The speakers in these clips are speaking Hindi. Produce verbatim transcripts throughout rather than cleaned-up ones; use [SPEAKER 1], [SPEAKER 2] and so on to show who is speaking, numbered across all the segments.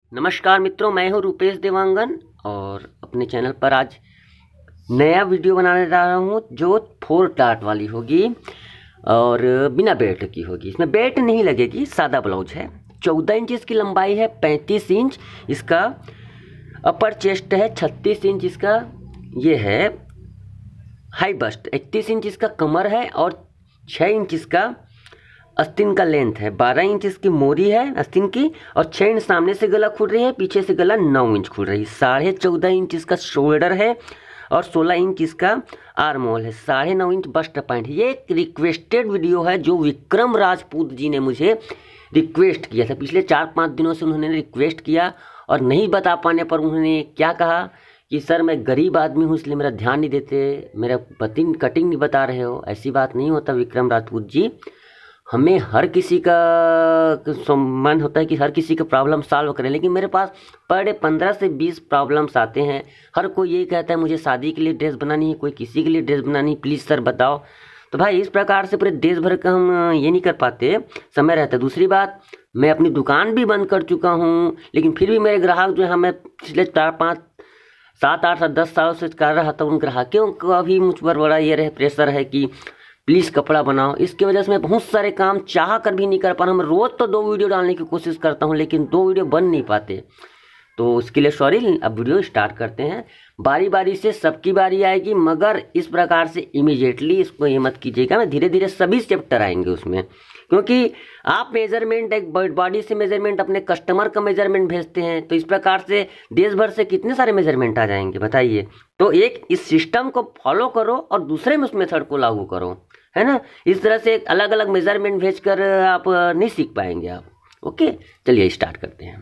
[SPEAKER 1] नमस्कार मित्रों, मैं हूं रूपेश देवांगन और अपने चैनल पर आज नया वीडियो बनाने जा रहा हूं जो फोर टार्ट वाली होगी और बिना बेल्ट की होगी। इसमें बेल्ट नहीं लगेगी, सादा ब्लाउज है। चौदह इंच इसकी लंबाई है, पैंतीस इंच इसका अपर चेस्ट है, छत्तीस इंच इसका ये है हाई बस्ट, इकतीस इंच इसका कमर है और छः इंच इसका आस्तीन का लेंथ है। बारह इंच इसकी मोरी है आस्तीन की और छः इंच सामने से गला खुल रही है, पीछे से गला नौ इंच खुल रही है। साढ़े चौदह इंच इसका शोल्डर है और सोलह इंच इसका आर्म होल है। साढ़े नौ इंच बस्ट पॉइंट। ये एक रिक्वेस्टेड वीडियो है जो विक्रम राजपूत जी ने मुझे रिक्वेस्ट किया था। पिछले चार पाँच दिनों से उन्होंने रिक्वेस्ट किया और नहीं बता पाने पर उन्होंने क्या कहा कि सर मैं गरीब आदमी हूँ इसलिए मेरा ध्यान नहीं देते, मेरा बतिंग कटिंग नहीं बता रहे हो। ऐसी बात नहीं होता विक्रम राजपूत जी। हमें हर किसी का मन होता है कि हर किसी का प्रॉब्लम सॉल्व करें, लेकिन मेरे पास पर डे पंद्रह से बीस प्रॉब्लम्स आते हैं। हर कोई यही कहता है मुझे शादी के लिए ड्रेस बनानी है, कोई किसी के लिए ड्रेस बनानी है, प्लीज़ सर बताओ। तो भाई इस प्रकार से पूरे देश भर का हम ये नहीं कर पाते, समय रहता है। दूसरी बात, मैं अपनी दुकान भी बंद कर चुका हूँ, लेकिन फिर भी मेरे ग्राहक जो है, मैं पिछले चार पाँच सात आठ सात दस सालों से कर रहा था, उन ग्राहकों का भी मुझ पर बड़ा ये रहे प्रेशर है कि प्लीज़ कपड़ा बनाओ। इसकी वजह से मैं बहुत सारे काम चाह कर भी नहीं कर पा रहा हूँ। मैं रोज़ तो दो वीडियो डालने की कोशिश करता हूँ, लेकिन दो वीडियो बन नहीं पाते, तो उसके लिए सॉरी। अब वीडियो स्टार्ट करते हैं। बारी बारी से सबकी बारी आएगी, मगर इस प्रकार से इमीडिएटली इसको ये मत कीजिएगा। मैं धीरे धीरे सभी चैप्टर आएंगे उसमें, क्योंकि आप मेजरमेंट एक बॉडी से मेजरमेंट अपने कस्टमर का मेजरमेंट भेजते हैं, तो इस प्रकार से देश भर से कितने सारे मेजरमेंट आ जाएंगे बताइए। तो एक इस सिस्टम को फॉलो करो और दूसरे में उस मेथड को लागू करो, है ना। इस तरह से अलग अलग मेजरमेंट भेजकर आप नहीं सीख पाएंगे आप। ओके, चलिए स्टार्ट करते हैं।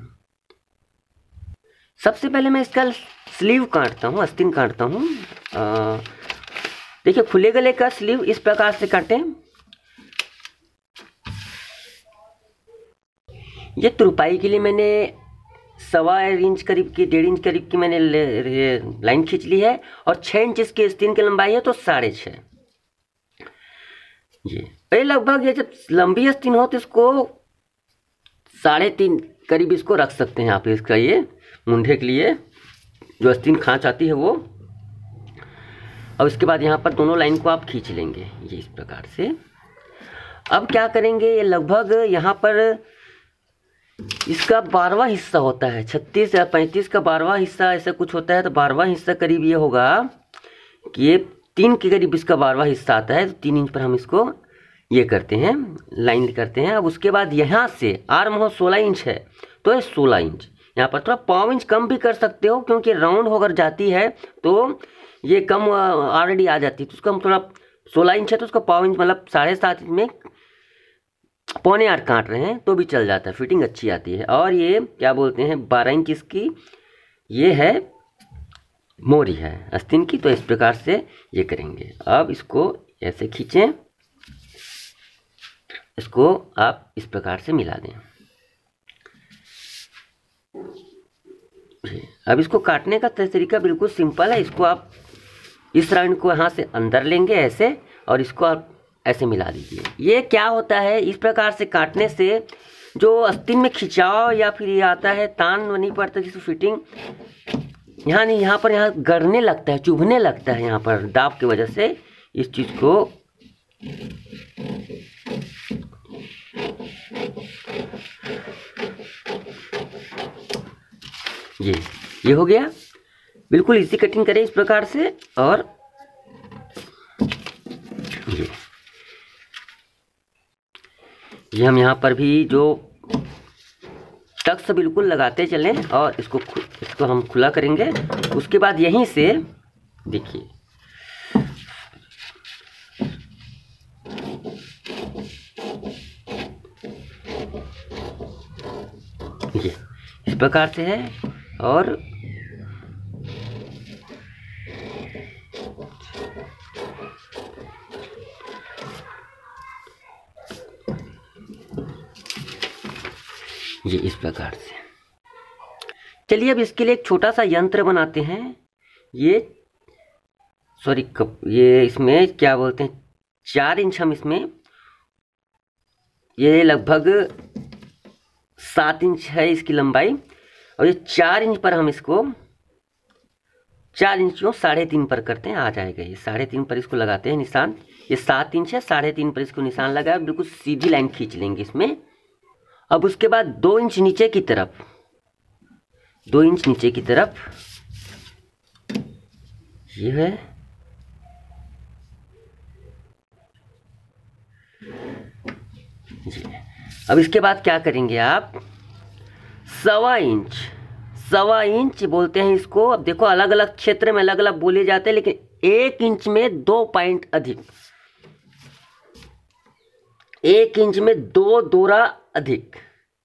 [SPEAKER 1] सबसे पहले मैं इसका स्लीव काटता हूँ, आस्तीन काटता हूँ। देखिए खुले गले का स्लीव इस प्रकार से काटें। ये तुरपाई के लिए मैंने सवा इंच करीब की, डेढ़ इंच करीब की मैंने लाइन खींच ली है और छः इंच इसकी आस्तीन की लंबाई है, तो साढ़े छः ये ये लगभग। ये जब लंबी आस्तीन हो तो इसको साढ़े तीन करीब इसको रख सकते हैं आप। इसका ये मुंढे के लिए जो आस्तीन खांच आती है वो। अब इसके बाद यहाँ पर दोनों लाइन को आप खींच लेंगे ये इस प्रकार से। अब क्या करेंगे, ये लगभग यहाँ पर इसका बारहवां हिस्सा होता है, छत्तीस या पैंतीस का बारहवां हिस्सा ऐसा कुछ होता है, तो बारहवां हिस्सा करीब ये होगा कि ये तीन के करीब इसका बारहवां हिस्सा आता है। तो तीन इंच पर हम इसको ये करते हैं, लाइन करते हैं। अब उसके बाद यहाँ से आर्म हो सोलह इंच है, तो ये सोलह इंच। यहाँ पर थोड़ा पाँव इंच कम भी कर सकते हो, क्योंकि राउंड होकर जाती है तो ये कम ऑलरेडी आ जाती है। तो उसको हम थोड़ा सोलह इंच है तो उसका पाँव इंच मतलब साढ़े सात इंच में पौने आठ काट रहे हैं तो भी चल जाता है, फिटिंग अच्छी आती है। और ये क्या बोलते हैं, बारह इंच इसकी ये है मोरी है आस्तीन की, तो इस प्रकार से ये करेंगे। अब इसको ऐसे खींचें, इसको आप इस प्रकार से मिला दें। अब इसको काटने का तरीका बिल्कुल सिंपल है। इसको आप इस राउंड को यहाँ से अंदर लेंगे ऐसे, और इसको आप ऐसे मिला दीजिए। ये क्या होता है, इस प्रकार से काटने से जो आस्तीन में खिंचाव या फिर ये आता है तान नहीं पड़ता, जिसकी फिटिंग यहाँ नहीं, यहाँ पर यहाँ गड़ने लगता है, चुभने लगता है यहाँ पर दाब की वजह से। इस चीज़ को ये ये हो गया। बिल्कुल इजी कटिंग करें इस प्रकार से। और ये ये हम यहाँ पर भी जो टक्स बिल्कुल लगाते चलें और इसको इसको हम खुला करेंगे। उसके बाद यहीं से देखिए ये इस प्रकार से है। और ये इस प्रकार से। चलिए अब इसके लिए एक छोटा सा यंत्र बनाते हैं। ये सॉरी कप ये इसमें क्या बोलते हैं, चार इंच हम इसमें, ये लगभग सात इंच है इसकी लंबाई। और ये चार इंच पर हम इसको चार इंच क्यों साढ़े तीन पर करते हैं, आ जाएगा। ये साढ़े तीन पर इसको लगाते हैं निशान। ये सात इंच है, साढ़े तीन पर इसको निशान लगाया, बिल्कुल सीधी लाइन खींच लेंगे इसमें। अब उसके बाद दो इंच नीचे की तरफ, दो इंच नीचे की तरफ ये है, जी। अब इसके बाद क्या करेंगे आप, सवा इंच, सवा इंच बोलते हैं इसको। अब देखो अलग अलग क्षेत्र में अलग अलग बोले जाते हैं, लेकिन एक इंच में दो पॉइंट अधिक, एक इंच में दो दोरा अधिक,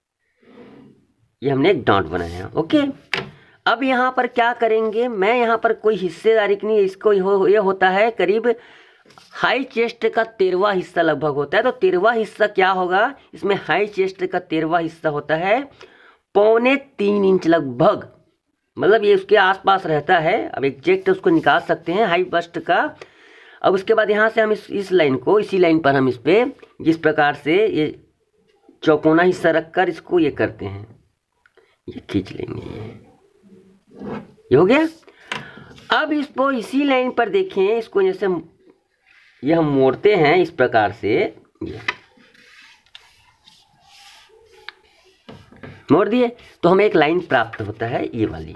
[SPEAKER 1] ये हमने एक डॉट बनाया। ओके, अब यहाँ पर क्या करेंगे, मैं यहाँ पर कोई हिस्सेदारी की नहीं, इसको हो, ये होता है करीब हाई चेस्ट का तेरहवां हिस्सा लगभग होता है। तो तेरहवां हिस्सा क्या होगा, इसमें हाई चेस्ट का तेरहवां हिस्सा होता है पौने तीन इंच लगभग, मतलब ये उसके आसपास रहता है। अब एग्जैक्ट उसको निकाल सकते हैं हाई बस्ट का। अब उसके बाद यहाँ से हम इस इस लाइन को, इसी लाइन पर हम इस पे जिस प्रकार से ये चौकोना हिस्सा रखकर इसको ये करते हैं, ये खींच लेंगे, ये ये हो गया। अब इसको इसी लाइन पर देखें, इसको जैसे ये हम मोड़ते हैं इस प्रकार से, ये मोड़ दिए तो हमें एक लाइन प्राप्त होता है, ये वाली,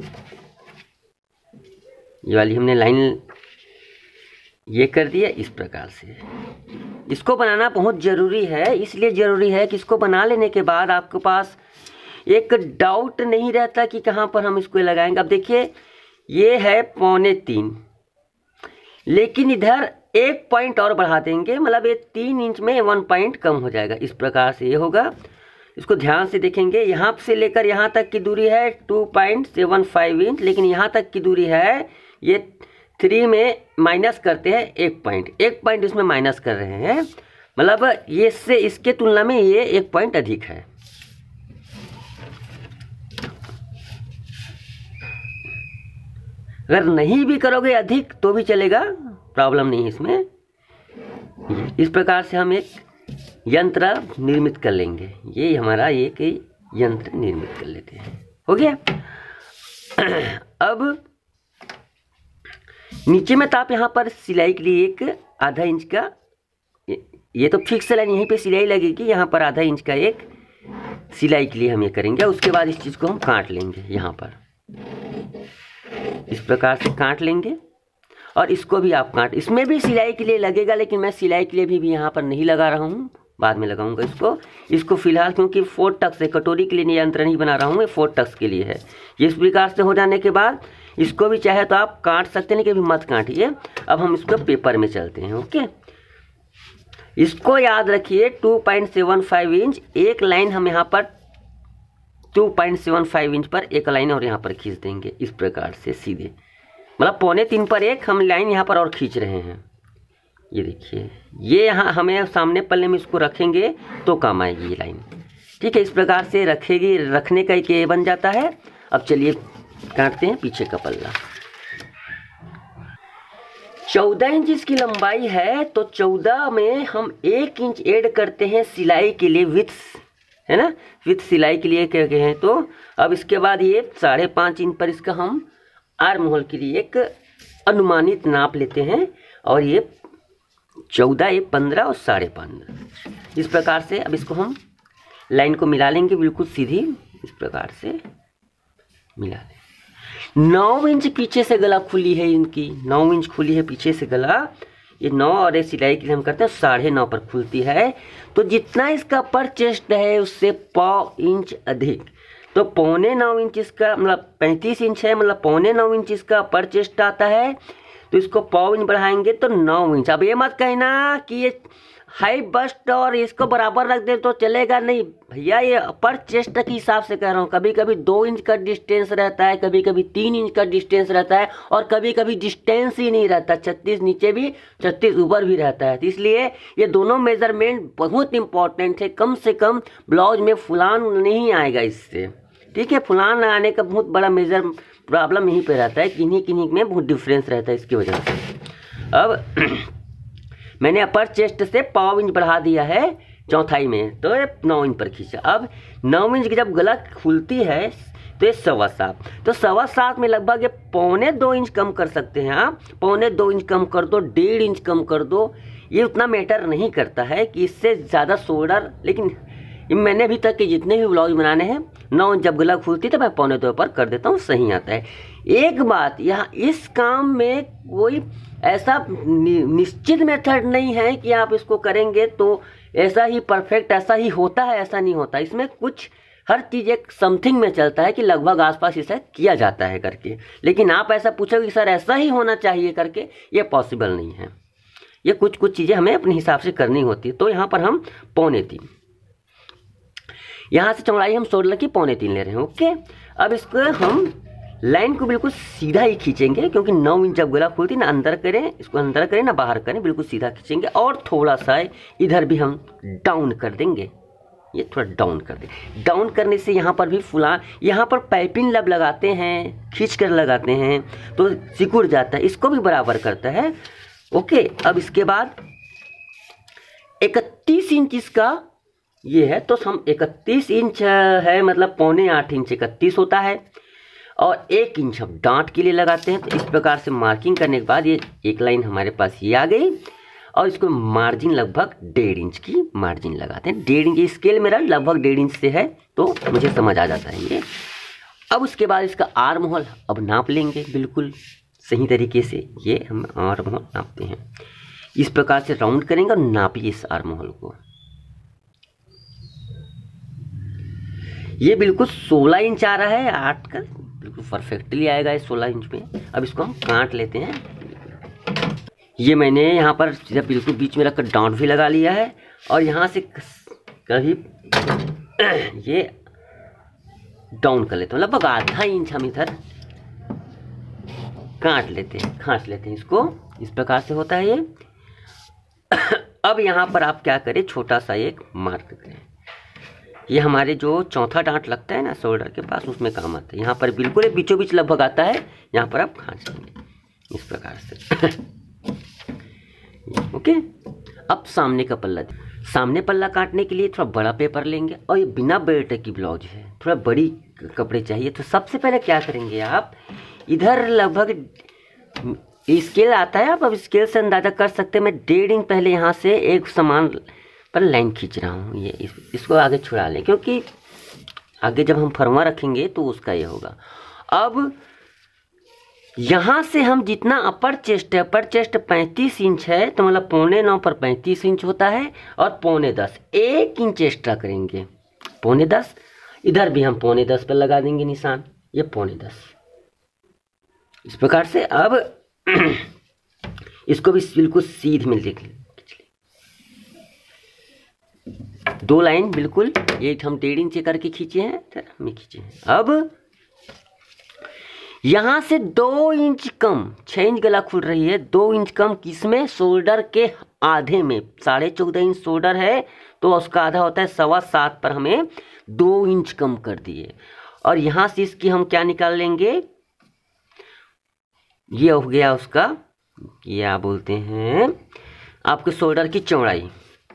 [SPEAKER 1] ये वाली हमने लाइन ये कर दिया इस प्रकार से। इसको बनाना बहुत जरूरी है, इसलिए जरूरी है कि इसको बना लेने के बाद आपके पास एक डाउट नहीं रहता कि कहाँ पर हम इसको लगाएंगे। अब देखिए ये है पौने तीन, लेकिन इधर एक पॉइंट और बढ़ा देंगे, मतलब ये तीन इंच में वन पॉइंट कम हो जाएगा, इस प्रकार से ये होगा। इसको ध्यान से देखेंगे, यहाँ से लेकर यहाँ तक की दूरी है two point seven five inch, लेकिन यहाँ तक की दूरी है ये थ्री में माइनस करते हैं एक पॉइंट, एक पॉइंट इसमें माइनस कर रहे हैं, मतलब ये से इसके तुलना में ये एक पॉइंट अधिक है। अगर नहीं भी करोगे अधिक तो भी चलेगा, प्रॉब्लम नहीं है इसमें। इस प्रकार से हम एक यंत्र निर्मित कर लेंगे, ये हमारा एक यंत्र निर्मित कर लेते हैं, हो गया। अब नीचे में तो आप यहाँ पर सिलाई के लिए एक आधा इंच का, ये तो फिक्स लाइन यहीं पे सिलाई लगेगी, यहाँ पर आधा इंच का एक सिलाई के लिए हम ये करेंगे। उसके बाद इस चीज़ को हम काट लेंगे, यहाँ पर इस प्रकार से काट लेंगे, और इसको भी आप काट, इसमें भी सिलाई के लिए लगेगा, लेकिन मैं सिलाई के लिए भी, भी यहाँ पर नहीं लगा रहा हूँ, बाद में लगाऊंगा इसको। इसको फिलहाल क्योंकि फोर टक्स है, कटोरी के लिए यंत्र नहीं बना रहा हूँ, ये फोर टक्स के लिए है। ये इस प्रकार से हो जाने के बाद इसको भी चाहे तो आप काट सकते हैं, लेकिन मत काटिए। अब हम इसको पेपर में चलते हैं। ओके, इसको याद रखिए two point seven five inch एक लाइन हम यहाँ पर two point seven five inch पर एक लाइन और यहाँ पर खींच देंगे इस प्रकार से सीधे, मतलब पौने तीन पर एक हम लाइन यहाँ पर और खींच रहे हैं। ये देखिए, ये यहाँ हमें सामने पल्ले में इसको रखेंगे तो काम आएगी ये लाइन, ठीक है। इस प्रकार से रखेगी, रखने का एक ये बन जाता है। अब चलिए काटते हैं पीछे का पल्ला। चौदह इंच इसकी लंबाई है, तो चौदह में हम एक इंच ऐड करते हैं सिलाई के लिए, विथ है ना, विथ सिलाई के लिए क्या हैं। तो अब इसके बाद ये साढ़े पाँच इंच पर इसका हम आर्म होल के लिए एक अनुमानित नाप लेते हैं, और ये चौदह, ये पंद्रह और साढ़े पंद्रह, इस प्रकार से। अब इसको हम लाइन को मिला लेंगे बिल्कुल सीधी, इस प्रकार से मिला लें। नौ इंच पीछे से गला खुली है इनकी, नौ इंच खुली है पीछे से गला, ये नौ, और ये सिलाई के लिए हम करते हैं साढ़े नौ पर खुलती है। तो जितना इसका पर चेस्ट है उससे पाव इंच अधिक, तो पौने नौ इंच इसका, मतलब पैंतीस इंच है, मतलब पौने नौ इंच इसका पर चेस्ट आता है। तो इसको पाव इंच बढ़ाएंगे तो नौ इंच। अब ये मत कहना कि ये हाई बस्ट और इसको बराबर रख दे तो चलेगा, नहीं भैया, ये पर चेस्ट के हिसाब से कह रहा हूँ। कभी कभी दो इंच का डिस्टेंस रहता है, कभी कभी तीन इंच का डिस्टेंस रहता है, और कभी कभी डिस्टेंस ही नहीं रहता, छत्तीस नीचे भी छत्तीस ऊपर भी रहता है। तो इसलिए ये दोनों मेजरमेंट बहुत इंपॉर्टेंट है। कम से कम ब्लाउज में फुलान नहीं आएगा इससे, ठीक है। फुलान आने का बहुत बड़ा मेजर प्रॉब्लम यहीं पे रहता है, किन्हीं किन्हीं में बहुत डिफरेंस रहता है इसकी वजह से। अब मैंने अपर चेस्ट से पाव इंच बढ़ा दिया है चौथाई में, तो नौ इंच पर खींचा। अब नौ इंच की जब गला खुलती है, तो ये सवा सात, तो सवा सात में लगभग ये पौने दो इंच कम कर सकते हैं आप, पौने दो इंच कम कर दो, डेढ़ इंच कम कर दो, ये उतना मैटर नहीं करता है कि इससे ज़्यादा शोल्डर। लेकिन मैंने अभी तक के जितने भी ब्लाउज बनाने हैं, नौ इंच जब गला खुलती तो मैं पौने दो पर कर देता हूँ, सही आता है। एक बात यहाँ इस काम में कोई ऐसा निश्चित मेथड नहीं है कि आप इसको करेंगे तो ऐसा ही परफेक्ट ऐसा ही होता है, ऐसा नहीं होता। इसमें कुछ हर चीज़ एक समथिंग में चलता है कि लगभग आसपास इसे किया जाता है करके। लेकिन आप ऐसा पूछोगे कि सर ऐसा ही होना चाहिए करके, ये पॉसिबल नहीं है। ये कुछ कुछ चीज़ें हमें अपने हिसाब से करनी होती है। तो यहाँ पर हम पौने तीन, यहाँ से चौड़ाई हम शोल्डर की पौने तीन ले रहे हैं। ओके, अब इसको हम लाइन को बिल्कुल सीधा ही खींचेंगे, क्योंकि नौ इंच जब गला खुलती ना अंदर करें, इसको अंदर करें ना बाहर करें, बिल्कुल सीधा खींचेंगे। और थोड़ा सा इधर भी हम डाउन कर देंगे, ये थोड़ा डाउन कर दें। डाउन करने से यहाँ पर भी फुला, यहाँ पर पाइपिंग लब लगाते हैं, खींच कर लगाते हैं तो सिकुड़ जाता है, इसको भी बराबर करता है। ओके, अब इसके बाद इकतीस इंच इसका ये है, तो हम इकतीस इंच है मतलब पौने आठ इंच इकतीस होता है, और एक इंच हम डांट के लिए लगाते हैं। तो इस प्रकार से मार्किंग करने के बाद ये एक लाइन हमारे पास ये आ गई, और इसको मार्जिन लगभग डेढ़ इंच की मार्जिन लगाते हैं। डेढ़ इंच स्केल मेरा लगभग डेढ़ इंच से है, तो मुझे समझ आ जाता है ये। अब उसके बाद इसका आर्म होल अब नाप लेंगे बिल्कुल सही तरीके से। ये हम आर्म होल नापते हैं, इस प्रकार से राउंड करेंगे और नापिए इस आर्म होल को। ये बिल्कुल सोलह इंच आ रहा है, आठ का बिल्कुल परफेक्टली आएगा ये सोलह इंच में। अब इसको हम काट लेते हैं। ये मैंने यहाँ पर जब बिल्कुल बीच में रखकर डांट भी लगा लिया है, और यहाँ से कभी ये डाउन कर लेता हूँ, लगभग आधा इंच हम इधर काट लेते हैं, काट लेते हैं इसको। इस प्रकार से होता है ये। अब यहाँ पर आप क्या करें, छोटा सा एक मार्क करें। ये हमारे जो चौथा डांट लगता है ना शोल्डर के पास, उसमें काम आता है। यहाँ पर बिल्कुल बीचों बीच लगभग आता है, यहाँ पर आप खींच लेंगे इस प्रकार से। ओके, अब सामने का पल्ला, सामने पल्ला काटने के लिए थोड़ा बड़ा पेपर लेंगे, और ये बिना बेल्ट की ब्लाउज है, थोड़ा बड़ी कपड़े चाहिए। तो सबसे पहले क्या करेंगे आप, इधर लगभग स्केल आता है, आप अब स्केल से अंदाजा कर सकते हैं। मैं डेढ़ इंच पहले यहाँ से एक समान पर लाइन खींच रहा हूँ। ये इस, इसको आगे छुड़ा लें, क्योंकि आगे जब हम फरमा रखेंगे तो उसका ये होगा। अब यहाँ से हम जितना अपर चेस्ट है, अपर चेस्ट पैंतीस इंच है, तो मतलब पौने नौ पर पैंतीस इंच होता है, और पौने दस एक इंच एक्स्ट्रा करेंगे, पौने दस। इधर भी हम पौने दस पर लगा देंगे निशान, ये पौने दस इस प्रकार से। अब इसको भी बिल्कुल सीध में लिख लें, दो लाइन बिल्कुल, ये हम डेढ़ इंच करके खींचे हैं, हमने खींचे हैं। अब यहां से दो इंच कम, छह इंच गला खुल रही है, दो इंच कम किसमें, शोल्डर के आधे में। साढ़े चौदह इंच शोल्डर है, तो उसका आधा होता है सवा सात पर हमें दो इंच कम कर दिए। और यहां से इसकी हम क्या निकाल लेंगे, ये हो गया उसका क्या बोलते हैं आपके शोल्डर की चौड़ाई,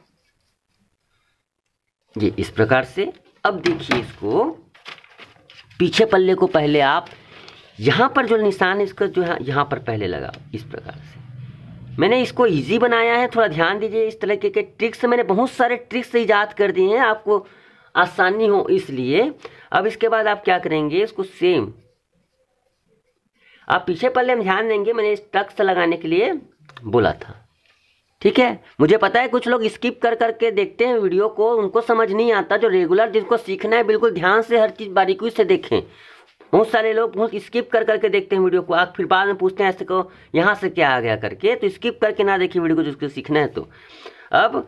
[SPEAKER 1] ये इस प्रकार से। अब देखिए इसको, पीछे पल्ले को पहले आप यहाँ पर जो निशान है इसका जो है यहाँ पर पहले लगा, इस प्रकार से। मैंने इसको इजी बनाया है, थोड़ा ध्यान दीजिए। इस तरह के, के ट्रिक्स मैंने बहुत सारे ट्रिक्स ईजाद कर दिए हैं, आपको आसानी हो इसलिए। अब इसके बाद आप क्या करेंगे, इसको सेम आप पीछे पल्ले में ध्यान देंगे, मैंने इस टक्स लगाने के लिए बोला था, ठीक है। मुझे पता है कुछ लोग स्किप कर करके देखते हैं वीडियो को, उनको समझ नहीं आता। जो रेगुलर जिनको सीखना है बिल्कुल ध्यान से हर चीज़ बारीकी से देखें। बहुत सारे लोग बहुत स्किप कर करके देखते हैं वीडियो को, आप फिर बाद में पूछते हैं ऐसे को यहाँ से क्या आ गया करके, तो स्किप करके ना देखिए वीडियो को जिसको सीखना है तो। अब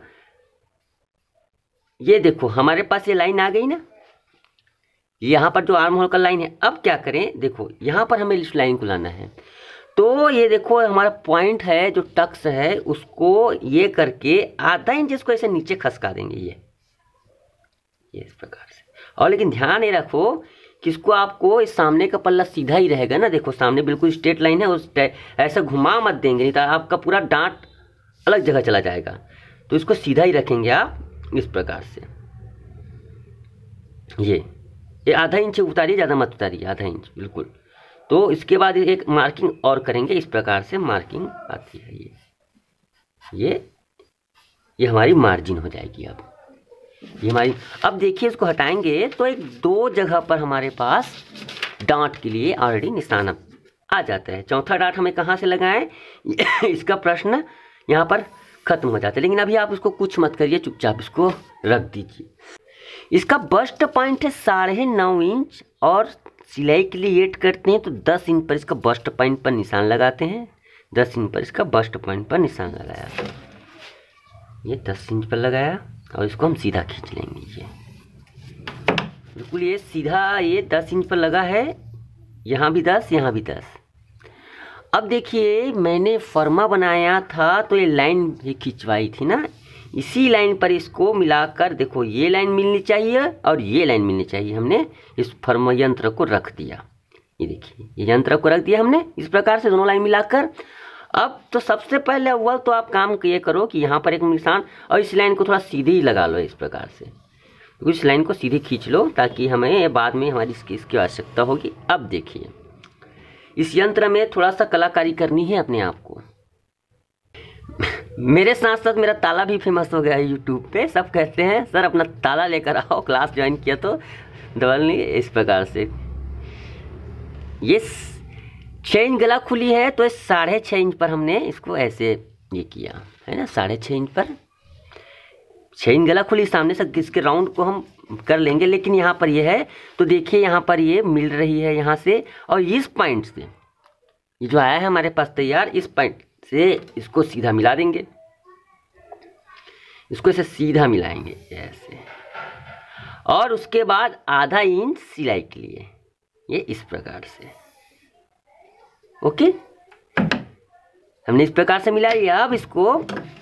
[SPEAKER 1] ये देखो हमारे पास ये लाइन आ गई ना, यहाँ पर जो आर्म होल का लाइन है। अब क्या करें, देखो यहाँ पर हमें इस लाइन को लाना है, तो ये देखो हमारा पॉइंट है जो टक्स है, उसको ये करके आधा इंच इसको ऐसे नीचे खसका देंगे, ये ये इस प्रकार से। और लेकिन ध्यान ये रखो कि इसको आपको इस सामने का पल्ला सीधा ही रहेगा ना, देखो सामने बिल्कुल स्ट्रेट लाइन है, उस ऐसा घुमा मत देंगे, नहीं तो आपका पूरा डांट अलग जगह चला जाएगा। तो इसको सीधा ही रखेंगे आप इस प्रकार से, ये ये आधा इंच उतारिए, ज़्यादा मत उतारिए, आधा इंच बिल्कुल। तो इसके बाद एक मार्किंग और करेंगे, इस प्रकार से मार्किंग आती है। ये ये ये हमारी मार्जिन हो जाएगी। अब ये हमारी, अब देखिए इसको हटाएंगे तो एक दो जगह पर हमारे पास डांट के लिए ऑलरेडी निशान आ जाता है। चौथा डांट हमें कहाँ से लगाएं, इसका प्रश्न यहाँ पर खत्म हो जाता है। लेकिन अभी आप इसको कुछ मत करिए, चुपचाप इसको रख दीजिए। इसका बस्ट पॉइंट है साढ़े नौ इंच और सिलाई के लिए एड करते हैं तो दस इंच पर इसका बस्ट पॉइंट पर निशान लगाते हैं। दस इंच पर इसका बस्ट पॉइंट पर निशान लगाया, ये दस इंच पर लगाया और इसको हम सीधा खींच लेंगे। ये बिल्कुल ये सीधा ये दस इंच पर लगा है, यहाँ भी दस, यहाँ भी दस। अब देखिए मैंने फर्मा बनाया था तो ये लाइन भी खिंचवाई थी ना, इसी लाइन पर इसको मिलाकर देखो ये लाइन मिलनी चाहिए और ये लाइन मिलनी चाहिए। हमने इस फर्मा यंत्र को रख दिया, ये देखिए ये यंत्र को रख दिया हमने इस प्रकार से दोनों लाइन मिलाकर। अब तो सबसे पहले अव्वल तो आप काम ये करो कि यहाँ पर एक निशान और इस लाइन को थोड़ा सीधे ही लगा लो इस प्रकार से, तो इस लाइन को सीधे खींच लो ताकि हमें बाद में हमारी इसकी इसकी आवश्यकता होगी। अब देखिए इस यंत्र में थोड़ा सा कलाकारी करनी है अपने आप को। मेरे साथ साथ मेरा ताला भी फेमस हो गया है यूट्यूब पे, सब कहते हैं सर अपना ताला लेकर आओ, क्लास ज्वाइन किया तो डबल नहीं। इस प्रकार से ये छः इंच गला खुली है तो इस साढ़े छः इंच पर हमने इसको ऐसे ये किया है ना, साढ़े छः इंच पर छः इंच गला खुली, सामने से इसके राउंड को हम कर लेंगे। लेकिन यहाँ पर ये है तो देखिए यहाँ पर ये मिल रही है यहाँ से और इस पॉइंट से ये जो आया है हमारे पास तैयार, इस पॉइंट से इसको सीधा मिला देंगे, इसको ऐसे सीधा मिलाएंगे ऐसे। और उसके बाद आधा इंच सिलाई के लिए ये इस प्रकार से, ओके हमने इस प्रकार से मिला लिया। अब इसको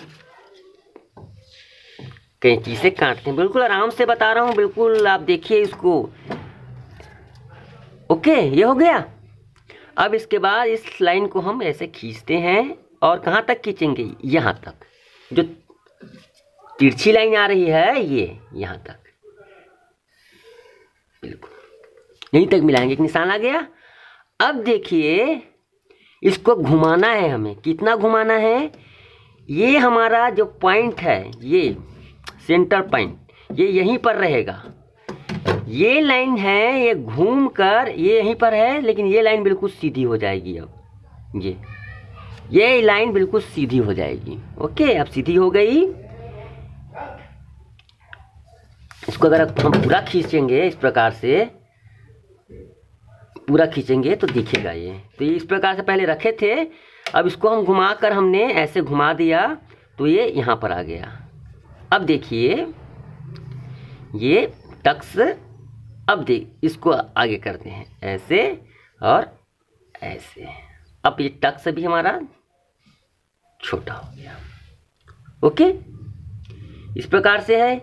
[SPEAKER 1] कैंची से काटते हैं, बिल्कुल आराम से बता रहा हूँ, बिल्कुल आप देखिए इसको। ओके ये हो गया। अब इसके बाद इस लाइन को हम ऐसे खींचते हैं और कहाँ तक खींचेंगे, यहाँ तक, जो तिरछी लाइन आ रही है ये यहाँ तक, बिल्कुल यहीं तक मिलाएंगे। एक निशान आ गया। अब देखिए इसको घुमाना है हमें, कितना घुमाना है, ये हमारा जो पॉइंट है ये सेंटर पॉइंट ये यहीं पर रहेगा। ये लाइन है ये घूम कर ये यहीं पर है, लेकिन ये लाइन बिल्कुल सीधी हो जाएगी। अब ये ये लाइन बिल्कुल सीधी हो जाएगी। ओके अब सीधी हो गई। इसको अगर हम पूरा खींचेंगे इस प्रकार से, पूरा खींचेंगे तो दिखेगा ये। तो ये इस प्रकार से पहले रखे थे, अब इसको हम घुमा कर हमने ऐसे घुमा दिया तो ये यहाँ पर आ गया। अब देखिए ये टक्स, अब देख इसको आगे करते हैं ऐसे और ऐसे। अब ये टक्स भी हमारा छोटा हो गया। ओके इस प्रकार से है।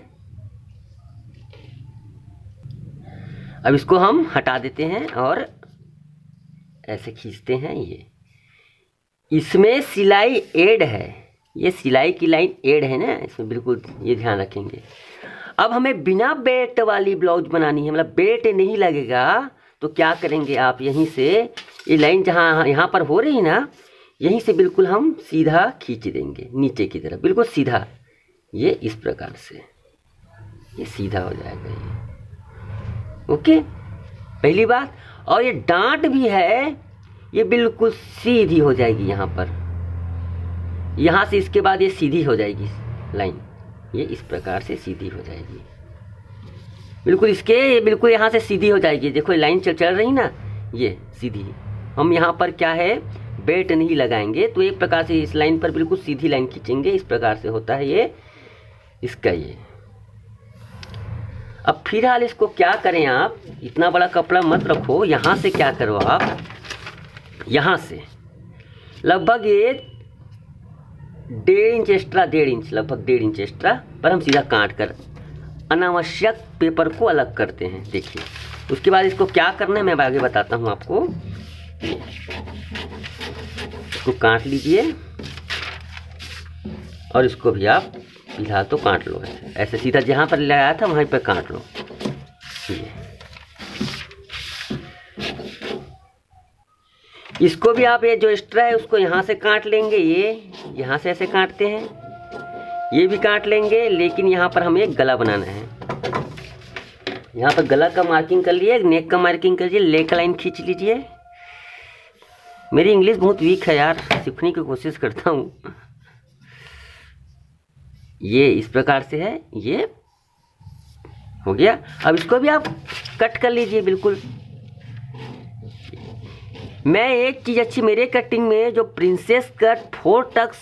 [SPEAKER 1] अब इसको हम हटा देते हैं और ऐसे खींचते हैं। ये इसमें सिलाई एड है, ये सिलाई की लाइन एड है ना इसमें, बिल्कुल ये ध्यान रखेंगे। अब हमें बिना बेल्ट वाली ब्लाउज बनानी है, मतलब बेल्ट नहीं लगेगा तो क्या करेंगे आप, यहीं से ये लाइन जहाँ यहाँ पर हो रही है ना, यहीं से बिल्कुल हम सीधा खींच देंगे नीचे की तरफ, बिल्कुल सीधा। ये इस प्रकार से ये सीधा हो जाएगा ये। ओके पहली बात। और ये डांट भी है ये बिल्कुल सीधी हो जाएगी यहाँ पर, यहाँ से इसके बाद ये सीधी हो जाएगी लाइन, ये इस प्रकार से सीधी हो जाएगी बिल्कुल। इसके ये बिल्कुल यहाँ से सीधी हो जाएगी। देखो ये लाइन चल चल रही ना, ये सीधी। हम यहाँ पर क्या है बेल्ट नहीं लगाएंगे, तो एक प्रकार से इस लाइन पर बिल्कुल सीधी लाइन खींचेंगे। इस प्रकार से होता है ये इसका ये। अब फिलहाल इसको क्या करें आप, इतना बड़ा कपड़ा मत रखो, यहाँ से क्या करो आप, यहाँ से लगभग ये डेढ़ इंच एक्स्ट्रा, डेढ़ इंच लगभग डेढ़ इंच एक्स्ट्रा पर हम सीधा काट कर अनावश्यक पेपर को अलग करते हैं। देखिए उसके बाद इसको क्या करना है मैं आगे बताता हूँ आपको। इसको काट लीजिए और इसको भी आप फिलहाल तो काट लो ऐसे, ऐसे सीधा जहाँ पर लगाया था वहीं पर काट लो। ये इसको भी आप ये जो एक्स्ट्रा है उसको यहाँ से काट लेंगे, ये यहाँ से ऐसे काटते हैं, ये भी काट लेंगे। लेकिन यहाँ पर हमें गला बनाना है। यहाँ पर गला का मार्किंग कर लिए, नेक का मार्किंग कर लीजिए, लेग का लाइन खींच लीजिए। मेरी इंग्लिश बहुत वीक है यार, सीखने की कोशिश करता हूँ। ये इस प्रकार से है, ये हो गया। अब इसको भी आप कट कर लीजिए बिल्कुल। मैं एक चीज़ अच्छी मेरे कटिंग में, जो प्रिंसेस कट फोर टक्स,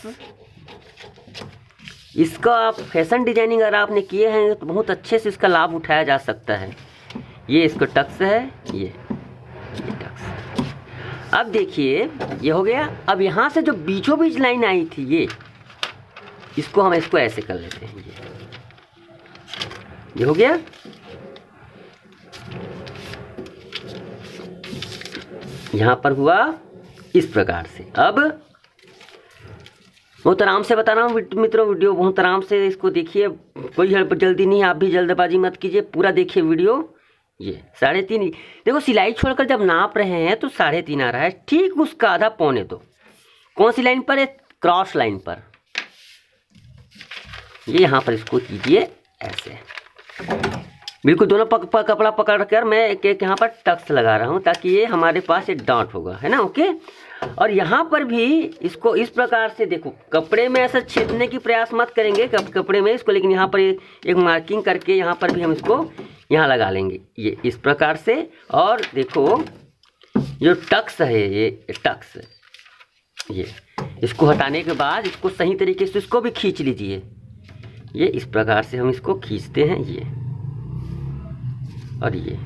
[SPEAKER 1] इसका आप फैशन डिजाइनिंग अगर आपने किए हैं तो बहुत अच्छे से इसका लाभ उठाया जा सकता है। ये इसको टक्स है, ये ये टक्स। अब देखिए ये हो गया। अब यहाँ से जो बीचों बीच लाइन आई थी, ये इसको हम इसको ऐसे कर लेते हैं। ये ये हो गया। यहाँ पर हुआ इस प्रकार से। अब बहुत आराम से बता रहा हूँ मित्रों, वीडियो बहुत आराम से इसको देखिए, कोई जल्दी नहीं, आप भी जल्दबाजी मत कीजिए, पूरा देखिए वीडियो। ये साढ़े तीन, देखो सिलाई छोड़कर जब नाप रहे हैं तो साढ़े तीन आ रहा है, ठीक उसका आधा पौने दो। कौन सी लाइन पर है? क्रॉस लाइन पर। ये यहाँ पर इसको कीजिए ऐसे, बिल्कुल दोनों पक, पक, कपड़ा पकड़ कर मैं एक एक यहाँ पर टक्स लगा रहा हूँ, ताकि ये हमारे पास एक डांट होगा, है ना। ओके। और यहाँ पर भी इसको इस प्रकार से, देखो कपड़े में ऐसा छेदने की प्रयास मत करेंगे कप, कपड़े में इसको, लेकिन यहाँ पर एक मार्किंग करके यहाँ पर भी हम इसको यहाँ लगा लेंगे, ये इस प्रकार से। और देखो जो टक्स है, ये टक्स, ये इसको हटाने के बाद इसको सही तरीके से इसको भी खींच लीजिए। ये इस प्रकार से हम इसको खींचते हैं, ये और ये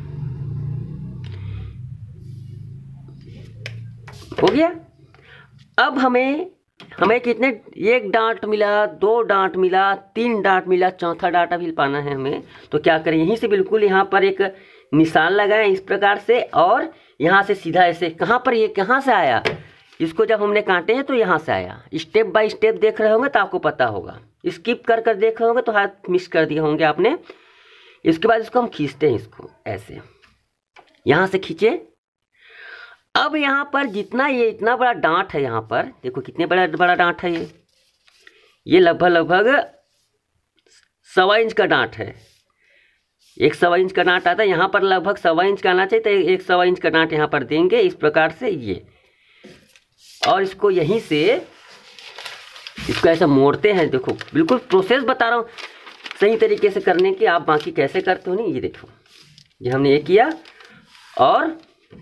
[SPEAKER 1] हो गया। अब हमें हमें कितने, एक डांट मिला, दो डांट मिला, तीन डांट मिला, चौथा डांट अभी पाना है हमें। तो क्या करें, यहीं से बिल्कुल यहाँ पर एक निशान लगाएं इस प्रकार से, और यहाँ से सीधा ऐसे, कहाँ पर ये कहाँ से आया, इसको जब हमने काटे हैं तो यहाँ से आया। स्टेप बाय स्टेप देख रहे होंगे तो आपको पता होगा, स्किप कर कर देख रहे होंगे तो हाथ मिस कर दिए होंगे आपने। इसके बाद इसको हम खींचते हैं, इसको ऐसे यहाँ से खींचे। अब यहाँ पर जितना ये इतना बड़ा डांट है, यहाँ पर देखो कितने बड़ा बड़ा डांट है, ये ये लगभग लगभग सवा इंच का डांट है। एक सवा इंच का डांट आता है, यहाँ पर लगभग सवा इंच का आना चाहिए, तो एक सवा इंच का डांट यहाँ पर देंगे इस प्रकार से, ये। और इसको यहीं से इसको ऐसा मोड़ते हैं। देखो बिल्कुल प्रोसेस बता रहा हूँ सही तरीके से करने की, आप बाकी कैसे करते हो नहीं। ये देखो, ये हमने ये किया। और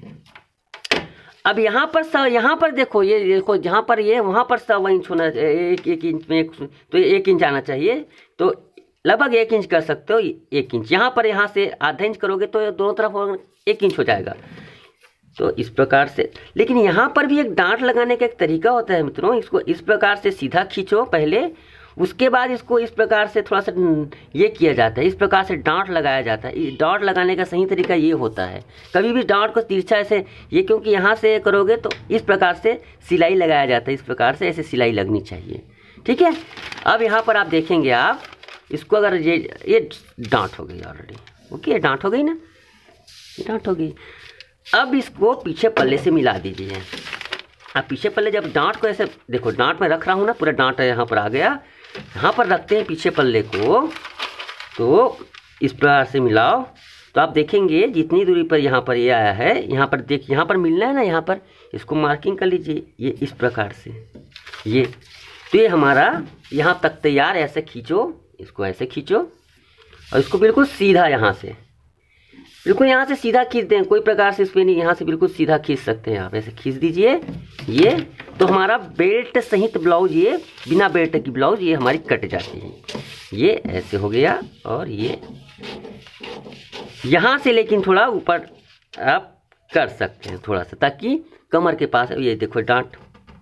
[SPEAKER 1] अब यहाँ पर स यहाँ पर देखो, ये देखो जहाँ पर ये, वहाँ पर सवा इंच होना चाहिए, एक एक इंच में एक, तो एक इंच आना चाहिए। तो लगभग एक इंच कर सकते हो, एक इंच। यहाँ पर यहाँ से आधा इंच करोगे तो दोनों तरफ एक इंच हो जाएगा। तो इस प्रकार से, लेकिन यहाँ पर भी एक डांट लगाने का एक तरीका होता है मित्रों। इसको इस प्रकार से सीधा खींचो पहले, उसके बाद इसको इस प्रकार से थोड़ा सा ये किया जाता है, इस प्रकार से डांट लगाया जाता है। डांट लगाने का सही तरीका ये होता है, कभी भी डांट को तिरछा ऐसे, ये क्योंकि यहाँ से करोगे तो इस प्रकार से सिलाई लगाया जाता है, इस प्रकार से ऐसे सिलाई लगनी चाहिए, ठीक है। अब यहाँ पर आप देखेंगे, आप इसको अगर ये ये डांट हो गई ऑलरेडी, ओके, डांट हो गई ना, डांट हो गई। अब इसको पीछे पल्ले से मिला दीजिए। अब पीछे पल्ले जब डांट को ऐसे, देखो डांट में रख रहा हूँ ना, पूरा डांट यहाँ पर आ गया, यहाँ पर रखते हैं पीछे पल्ले को, तो इस प्रकार से मिलाओ। तो आप देखेंगे जितनी दूरी पर यहाँ पर ये आया है, यहाँ पर देख, यहाँ पर मिलना है ना, यहाँ पर इसको मार्किंग कर लीजिए, ये इस प्रकार से, ये। तो ये हमारा यहाँ तक तैयार। ऐसे खींचो, इसको ऐसे खींचो और इसको बिल्कुल सीधा यहाँ से, बिल्कुल यहाँ से सीधा खींच दें, कोई प्रकार से इसमें नहीं, यहाँ से बिल्कुल सीधा खींच सकते हैं आप, ऐसे खींच दीजिए। ये तो हमारा बेल्ट सहित ब्लाउज, ये बिना बेल्ट की ब्लाउज ये हमारी कट जाती है। ये ऐसे हो गया। और ये यहाँ से लेकिन थोड़ा ऊपर आप कर सकते हैं थोड़ा सा, ताकि कमर के पास, ये देखो डांट,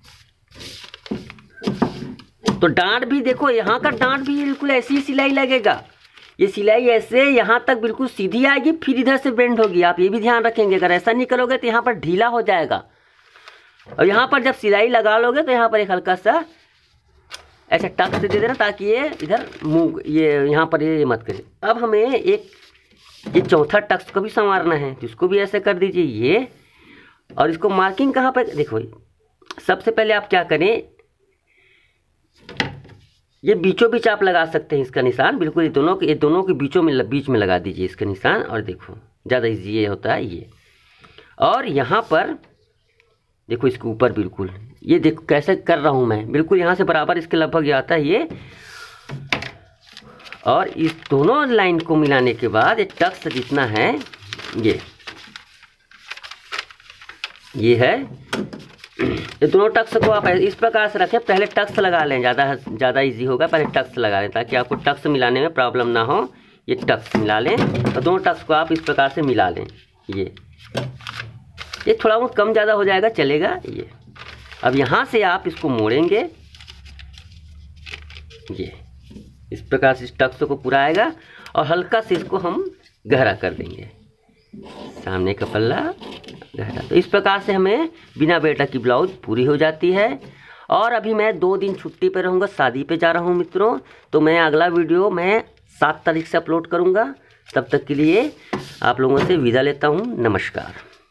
[SPEAKER 1] तो डांट भी देखो, यहाँ का डांट भी बिल्कुल ऐसी सिलाई लगेगा। ये सिलाई ऐसे यहाँ तक बिल्कुल सीधी आएगी, फिर इधर से बेंड होगी। आप ये भी ध्यान रखेंगे, अगर ऐसा नहीं करोगे तो यहाँ पर ढीला हो जाएगा। और यहाँ पर जब सिलाई लगा लोगे तो यहाँ पर एक हल्का सा ऐसा टक से दे देना, ताकि ये इधर मुंह, ये यहाँ पर ये मत करे। अब हमें एक ये चौथा टक्स को भी संवारना है, तो इसको भी ऐसे कर दीजिए, ये। और इसको मार्किंग कहाँ पर, देखो सबसे पहले आप क्या करें, ये बीचों बीच आप लगा सकते हैं इसका निशान, बिल्कुल ये दोनों के ये दोनों के बीचों में बीच में लगा दीजिए इसका निशान। और देखो ज़्यादा इजी ये होता है ये। और यहाँ पर देखो इसके ऊपर बिल्कुल, ये देखो कैसे कर रहा हूँ मैं, बिल्कुल यहाँ से बराबर इसके लगभग आता है ये। और इस दोनों लाइन को मिलाने के बाद ये टक्स जितना है ये ये है, ये दोनों टक्स को आप इस प्रकार से रखें। पहले टक्स लगा लें, ज़्यादा ज़्यादा इजी होगा, पहले टक्स लगा लें ताकि आपको टक्स मिलाने में प्रॉब्लम ना हो। ये टक्स मिला लें और दोनों टक्स को आप इस प्रकार से मिला लें। ये ये थोड़ा बहुत कम ज़्यादा हो जाएगा, चलेगा ये। अब यहाँ से आप इसको मोड़ेंगे, ये इस प्रकार से इस टक्स को पूरा आएगा और हल्का से इसको हम गहरा कर देंगे, सामने का पल्ला गहरा। तो इस प्रकार से हमें बिना बेल्ट की ब्लाउज पूरी हो जाती है। और अभी मैं दो दिन छुट्टी पे रहूँगा, शादी पे जा रहा हूँ मित्रों, तो मैं अगला वीडियो मैं सात तारीख से अपलोड करूँगा। तब तक के लिए आप लोगों से विदा लेता हूँ, नमस्कार।